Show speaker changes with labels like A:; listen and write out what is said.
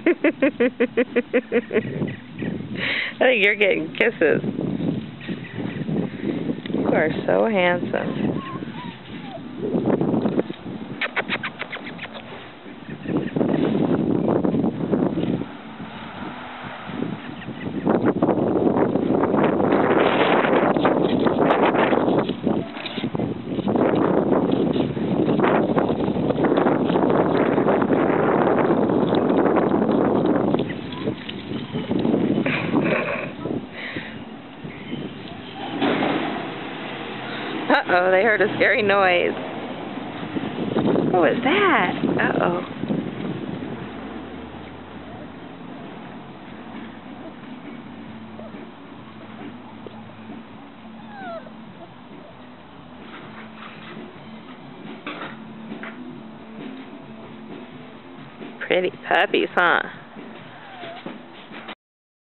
A: I think you're getting kisses. You are so handsome. Uh-oh, they heard a scary noise. What was that? Uh-oh. Pretty puppies, huh?